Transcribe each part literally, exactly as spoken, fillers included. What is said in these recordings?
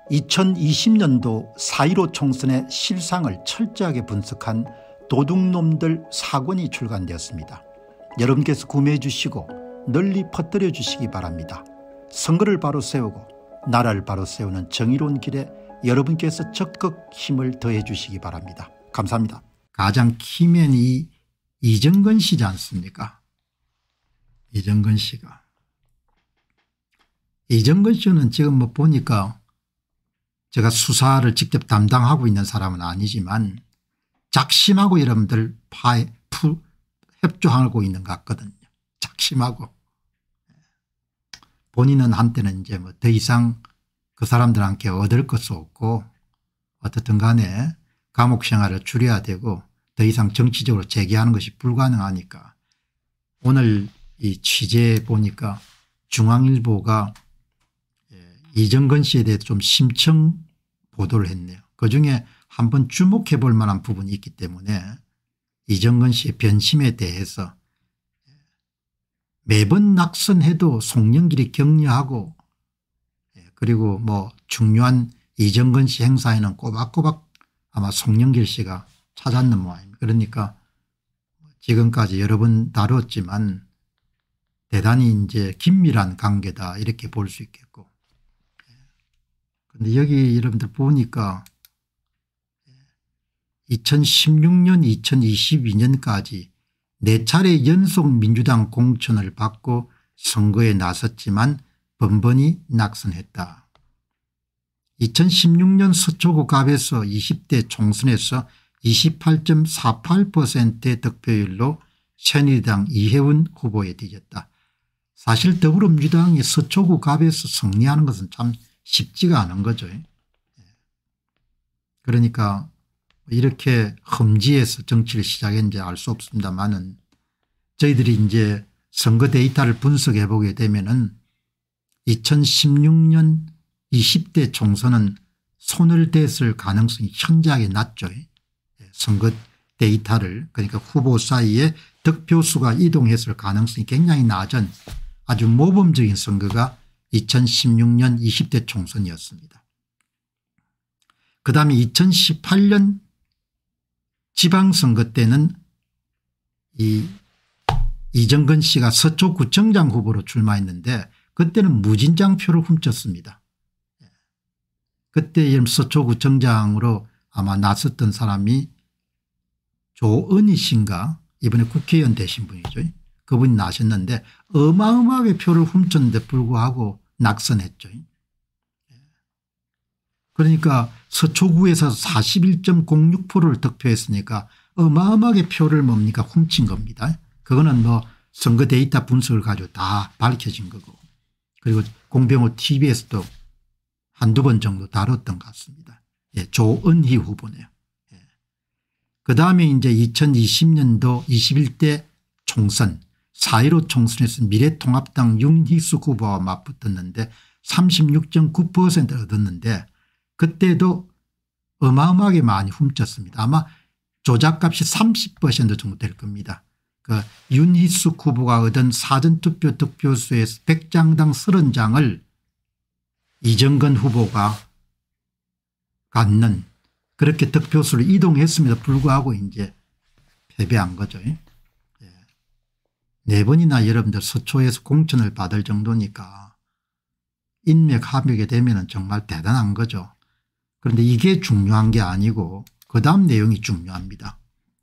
이천이십 년도 사 일오 총선의 실상을 철저하게 분석한 도둑놈들 사 권이 출간되었습니다. 여러분께서 구매해 주시고 널리 퍼뜨려 주시기 바랍니다. 선거를 바로 세우고 나라를 바로 세우는 정의로운 길에 여러분께서 적극 힘을 더해 주시기 바랍니다. 감사합니다. 가장 키맨이 이정건 씨지 않습니까? 이정건 씨가. 이정건 씨는 지금 뭐 보니까 제가 수사를 직접 담당하고 있는 사람은 아니지만 작심하고 여러분들 파에 푸, 협조하고 있는 것 같거든요. 작심하고. 본인은 한때는 이제 뭐 더 이상 그 사람들한테 얻을 것도 없고 어떻든 간에 감옥 생활을 줄여야 되고 더 이상 정치적으로 재개하는 것이 불가능하니까 오늘 이 취재에 보니까 중앙일보가 이정건 씨에 대해 좀 심층 보도를 했네요. 그중에 한번 주목해 볼 만한 부분이 있기 때문에 이정건 씨의 변심에 대해서 매번 낙선해도 송영길이 격려하고 그리고 뭐 중요한 이정건 씨 행사에는 꼬박꼬박 아마 송영길 씨가 찾았는 모양입니다. 그러니까 지금까지 여러 번 다뤘지만 대단히 이제 긴밀한 관계다 이렇게 볼 수 있겠고. 그런데 여기 여러분들 보니까 이천십육 년 이천이십이 년까지 네 차례 연속 민주당 공천을 받고 선거에 나섰지만 번번이 낙선했다. 이천십육 년 서초구 갑에서 이십 대 총선에서 이십팔 점 사팔 퍼센트의 득표율로 새누리당 이혜원 후보에 뒤졌다. 사실 더불어민주당이 서초구 갑에서 승리하는 것은 참 쉽지가 않은 거죠. 그러니까 이렇게 험지에서 정치를 시작했는지 알 수 없습니다만은 저희들이 이제 선거 데이터를 분석해 보게 되면은 이천십육 년 이십 대 총선은 손을 댔을 가능성이 현저하게 낮죠. 선거 데이터를 그러니까 후보 사이에 득표수가 이동했을 가능성이 굉장히 낮은 아주 모범적인 선거가 이천십육 년 이십 대 총선이었습니다. 그다음에 이천십팔 년 지방선거 때는 이 이정건 씨가 서초구청장 후보로 출마했는데 그때는 무진장표를 훔쳤습니다. 그때 서초구청장으로 아마 나섰던 사람이 조은희 씨인가 이번에 국회의원 되신 분이죠. 그분이 나셨는데 어마어마하게 표를 훔쳤는데 불구하고 낙선했죠. 그러니까 서초구에서 사십일 점 공육 퍼센트를 득표했으니까 어마어마하게 표를 뭡니까 훔친 겁니다. 그거는 뭐 선거 데이터 분석을 가지고 다 밝혀진 거고 그리고 공병호 티비에서도 한두 번 정도 다뤘던 것 같습니다. 예, 조은희 후보네요. 예. 그다음에 이제 이천이십 년도 이십일 대 총선 사 일오 총선에서 미래통합당 윤희숙 후보와 맞붙었는데 삼십육 점 구 퍼센트 얻었는데 그때도 어마어마하게 많이 훔쳤습니다. 아마 조작값이 삼십 퍼센트 정도 될 겁니다. 그 윤희숙 후보가 얻은 사전투표 득표수에서 백 장당 삼십 장을 이정건 후보가 갖는 그렇게 득표수를 이동했음에도 불구하고 이제 패배한 거죠. 네 번이나 여러분들 서초에서 공천을 받을 정도니까 인맥 합력이 되면 정말 대단한 거죠. 그런데 이게 중요한 게 아니고 그다음 내용이 중요합니다.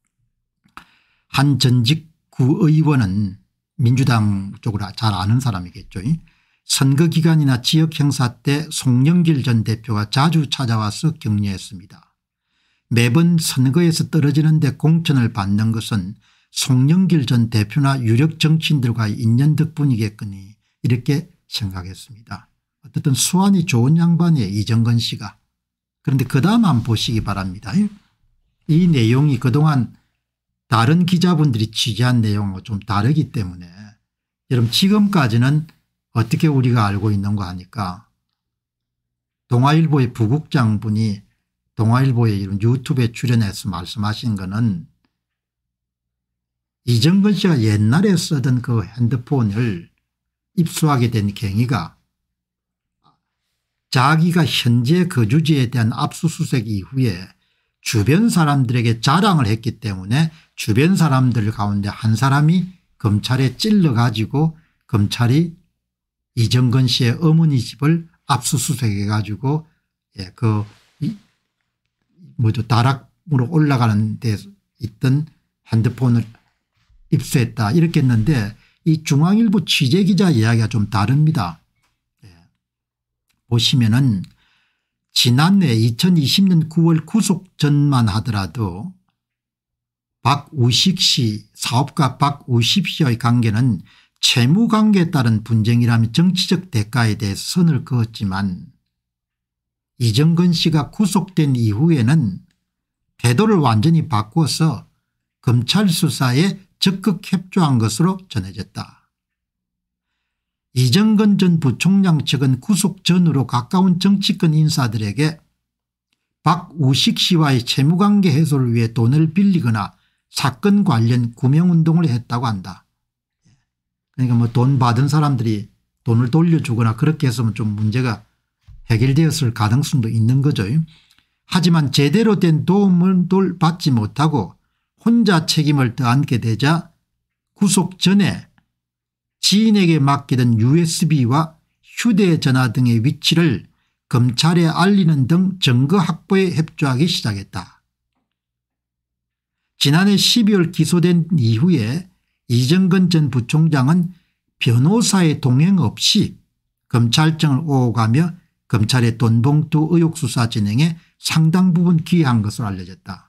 한 전직 구의원은 민주당 쪽으로 잘 아는 사람이겠죠. 선거 기간이나 지역 행사 때 송영길 전 대표가 자주 찾아와서 격려했습니다. 매번 선거에서 떨어지는데 공천을 받는 것은 송영길 전 대표나 유력 정치인들과의 인연 덕분이겠거니 이렇게 생각했습니다. 어쨌든 수완이 좋은 양반이에요 이정건 씨가. 그런데 그 다음 한번 보시기 바랍니다. 이 내용이 그동안 다른 기자분들이 취재한 내용하고 좀 다르기 때문에 여러분 지금까지는 어떻게 우리가 알고 있는 거 하니까 동아일보의 부국장분이 동아일보의 이런 유튜브에 출연해서 말씀하신 거는 이정건 씨가 옛날에 쓰던 그 핸드폰을 입수하게 된 경위가 자기가 현재 거주지에 대한 압수수색 이후에 주변 사람들에게 자랑을 했기 때문에 주변 사람들 가운데 한 사람이 검찰에 찔러 가지고 검찰이 이정건 씨의 어머니 집을 압수수색해 가지고 예, 그 뭐죠 다락으로 올라가는 데 있던 핸드폰을 입수했다 이렇게 했는데 이 중앙일보 취재기자 이야기가 좀 다릅니다. 예. 보시면은 지난해 이천이십 년 구월 구속 전만 하더라도 박우식 씨 사업가 박우식 씨와의 관계는 채무관계에 따른 분쟁이라면 정치적 대가에 대해 선을 그었지만 이정건 씨가 구속된 이후에는 태도를 완전히 바꾸어서 검찰 수사에 적극 협조한 것으로 전해졌다. 이정건 전 부총장 측은 구속 전으로 가까운 정치권 인사들에게 박우식 씨와의 채무관계 해소를 위해 돈을 빌리거나 사건 관련 구명운동을 했다고 한다. 그러니까 뭐 돈 받은 사람들이 돈을 돌려주거나 그렇게 했으면 좀 문제가 해결되었을 가능성도 있는 거죠. 하지만 제대로 된 도움을 받지 못하고 혼자 책임을 떠안게 되자 구속 전에 지인에게 맡기던 유에스비와 휴대전화 등의 위치를 검찰에 알리는 등 증거 확보에 협조하기 시작했다. 지난해 십이월 기소된 이후에 이정건 전 부총장은 변호사의 동행 없이 검찰청을 오가며 검찰의 돈봉투 의혹 수사 진행에 상당 부분 기여한 것으로 알려졌다.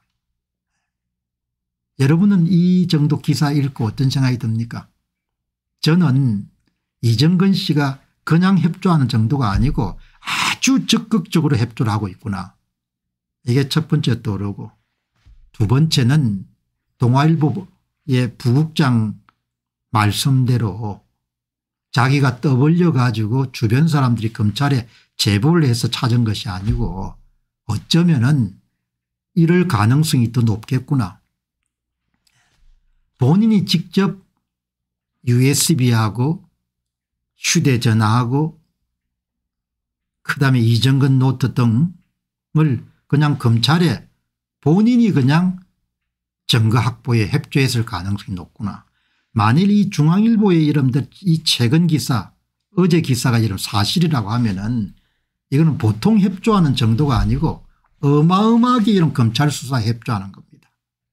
여러분은 이 정도 기사 읽고 어떤 생각이 듭니까? 저는 이정건 씨가 그냥 협조하는 정도가 아니고 아주 적극적으로 협조를 하고 있구나. 이게 첫 번째 떠오르고 두 번째는 동아일보의 부국장 말씀대로 자기가 떠벌려 가지고 주변 사람들이 검찰에 제보를 해서 찾은 것이 아니고 어쩌면은 이럴 가능성이 더 높겠구나. 본인이 직접 유에스비하고 휴대전화하고 그다음에 이정건 노트 등을 그냥 검찰에 본인이 그냥 증거 확보에 협조했을 가능성이 높구나. 만일 이 중앙일보의 이름들 이 최근 기사 어제 기사가 이런 사실이라고 하면은 이거는 보통 협조하는 정도가 아니고 어마어마하게 이런 검찰 수사에 협조하는 겁니다.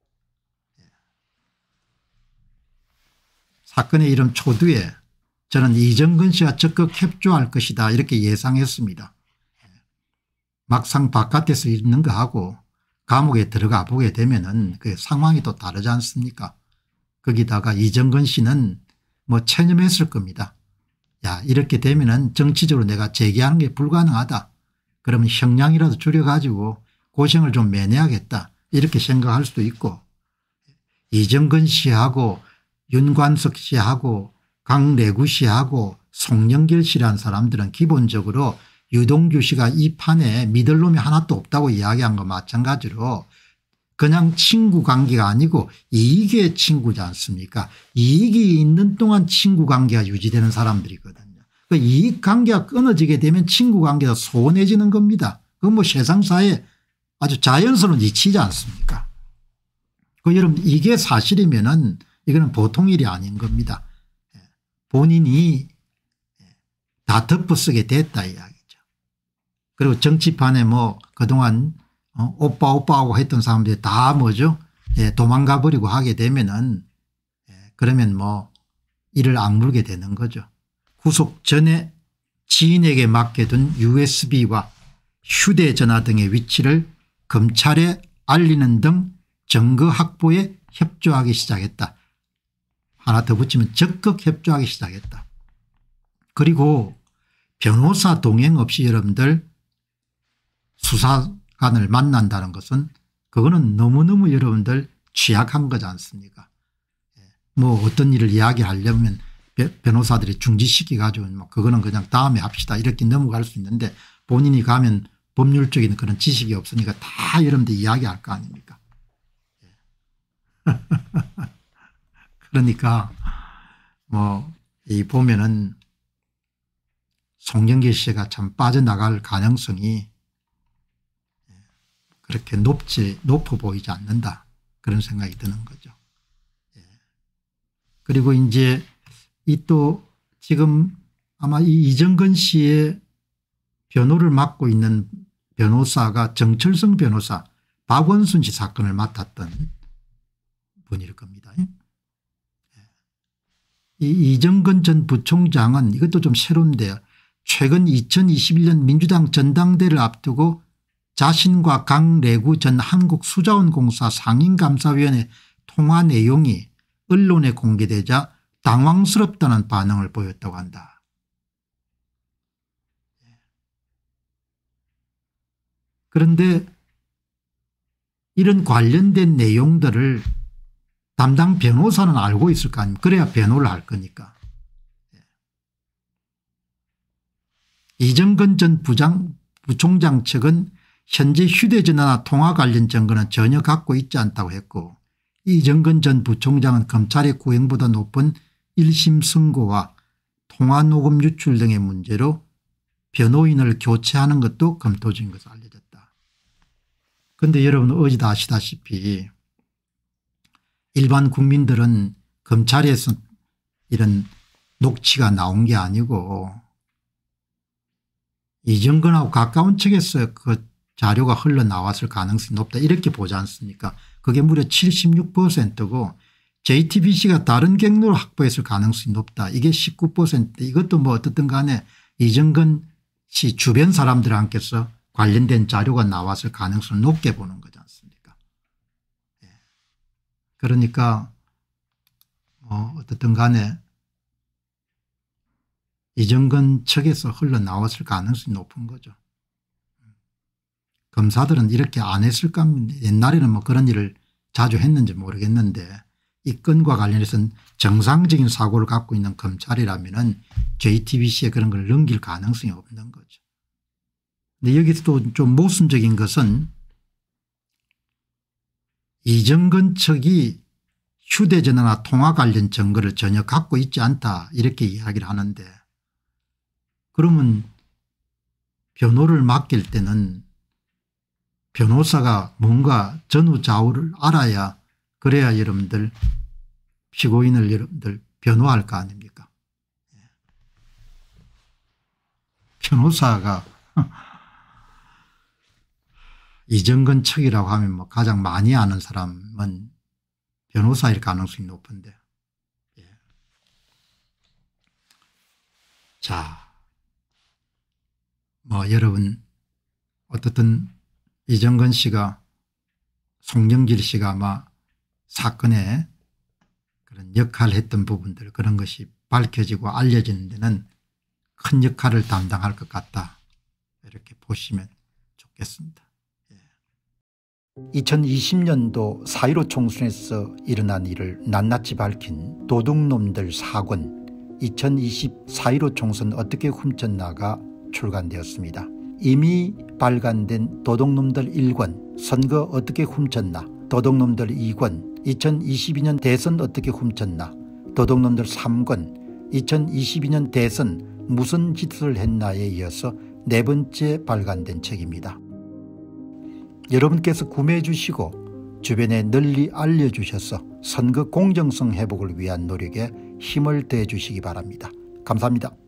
사건의 이름 초두에 저는 이정건 씨가 적극 협조할 것이다 이렇게 예상했습니다. 막상 바깥에서 있는 거하고 감옥에 들어가 보게 되면은 그 상황이 또 다르지 않습니까? 거기다가 이정건 씨는 뭐 체념했을 겁니다. 야 이렇게 되면은 정치적으로 내가 재기하는 게 불가능하다. 그러면 형량이라도 줄여가지고 고생을 좀 면해야겠다. 이렇게 생각할 수도 있고 이정건 씨하고 윤관석 씨하고 강래구 씨하고 송영길 씨라는 사람들은 기본적으로 유동규 씨가 이 판에 믿을 놈이 하나도 없다고 이야기한 거 마찬가지로 그냥 친구 관계가 아니고 이익의 친구지 않습니까? 이익이 있는 동안 친구 관계가 유지되는 사람들이거든요. 그 이익 관계가 끊어지게 되면 친구 관계가 소원해지는 겁니다. 그건 뭐 세상사에 아주 자연스러운 이치지 않습니까? 그 여러분 이게 사실이면은 이거는 보통 일이 아닌 겁니다. 본인이 다 덮어쓰게 됐다 이야기죠. 그리고 정치판에 뭐 그동안 어, 오빠 오빠하고 했던 사람들이 다 뭐죠? 예, 도망가 버리고 하게 되면은 예, 그러면 뭐 이를 악물게 되는 거죠. 구속 전에 지인에게 맡겨둔 유에스비와 휴대전화 등의 위치를 검찰에 알리는 등 증거 확보에 협조하기 시작했다. 하나 더 붙이면 적극 협조하기 시작했다. 그리고 변호사 동행 없이 여러분들 수사관을 만난다는 것은 그거는 너무너무 여러분들 취약한 거지 않습니까? 뭐 어떤 일을 이야기하려면 변호사들이 중지시키 가지고 뭐 그거는 그냥 다음에 합시다 이렇게 넘어갈 수 있는데 본인이 가면 법률적인 그런 지식이 없으니까 다 여러분들 이야기할 거 아닙니까? 그러니까 뭐 이 보면은 송영길 씨가 참 빠져나갈 가능성이 그렇게 높지 높아 보이지 않는다, 그런 생각이 드는 거죠. 예. 그리고 이제 이 또 지금 아마 이 이정근 씨의 변호를 맡고 있는 변호사가 정철성 변호사, 박원순 씨 사건을 맡았던 분일 겁니다. 예. 이 이정근 전 부총장은 이것도 좀 새로운데요. 최근 이천이십일 년 민주당 전당대회를 앞두고 자신과 강래구 전 한국수자원공사 상임감사위원회 통화 내용이 언론에 공개되자 당황스럽다는 반응을 보였다고 한다. 그런데 이런 관련된 내용들을 담당 변호사는 알고 있을 거 아닙니까? 그래야 변호를 할 거니까. 이정근 전 부장, 부총장 측은 현재 휴대전화나 통화 관련 증거는 전혀 갖고 있지 않다고 했고, 이정근 전 부총장은 검찰의 구형보다 높은 일 심 선고와 통화녹음 유출 등의 문제로 변호인을 교체하는 것도 검토 중인 것으로 알려졌다. 그런데 여러분 어제도 아시다시피 일반 국민들은 검찰에서 이런 녹취가 나온 게 아니고 이정근하고 가까운 측에서 그 자료가 흘러나왔을 가능성이 높다, 이렇게 보지 않습니까? 그게 무려 칠십육 퍼센트고 제이티비씨가 다른 경로로 확보했을 가능성이 높다, 이게 십구 퍼센트. 이것도 뭐 어떻든 간에 이정근 씨 주변 사람들과 함께서 관련된 자료가 나왔을 가능성을 높게 보는 거지 않습니까? 예. 그러니까 뭐 어떻든 간에 이정근 측에서 흘러나왔을 가능성이 높은 거죠. 검사들은 이렇게 안 했을 겁니다. 옛날에는 뭐 그런 일을 자주 했는지 모르겠는데 이 건과 관련해서는 정상적인 사고를 갖고 있는 검찰이라면은 제이티비씨에 그런 걸 넘길 가능성이 없는 거죠. 근데 여기서 또 좀 모순적인 것은 이정근 측이 휴대전화나 통화 관련 증거를 전혀 갖고 있지 않다, 이렇게 이야기를 하는데, 그러면 변호를 맡길 때는 변호사가 뭔가 전후좌우를 알아야, 그래야 여러분들 피고인을 여러분들 변호할 거 아닙니까? 변호사가 이정근 측이라고 하면 뭐 가장 많이 아는 사람은 변호사일 가능성이 높은데. 예. 자, 뭐 여러분 어떻든 이정근 씨가, 송영길 씨가 아마 사건에 그런 역할을 했던 부분들, 그런 것이 밝혀지고 알려지는 데는 큰 역할을 담당할 것 같다, 이렇게 보시면 좋겠습니다. 예. 이천이십 년도 사 일오 총선에서 일어난 일을 낱낱이 밝힌 도둑놈들 사 권, 이천이십 사 일오 총선 어떻게 훔쳤나가 출간되었습니다. 이미 발간된 도둑놈들 일 권, 선거 어떻게 훔쳤나, 도둑놈들 이 권, 이천이십이 년 대선 어떻게 훔쳤나, 도둑놈들 삼 권, 이천이십이 년 대선 무슨 짓을 했나에 이어서 네 번째 발간된 책입니다. 여러분께서 구매해 주시고 주변에 널리 알려주셔서 선거 공정성 회복을 위한 노력에 힘을 더해 주시기 바랍니다. 감사합니다.